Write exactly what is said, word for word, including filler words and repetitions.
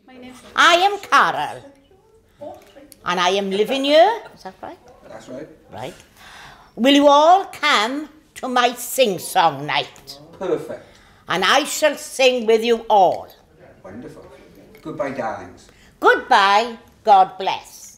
I am Carol. And I am living here. Is that right? That's right. Right. Will you all come to my sing-song night? Perfect. And I shall sing with you all. Wonderful. Goodbye, darlings. Goodbye. God bless.